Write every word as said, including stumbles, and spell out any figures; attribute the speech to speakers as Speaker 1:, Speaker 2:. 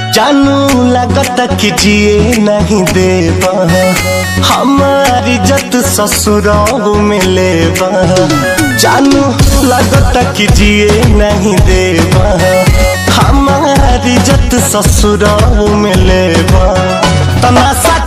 Speaker 1: जानू लगता कि जिए नहीं देवा हमारी इज्जत ससुराल में लेवा। जानू लगता कि जिए नहीं देवा हमारी इज्जत ससुराल में लेवा। तमाशा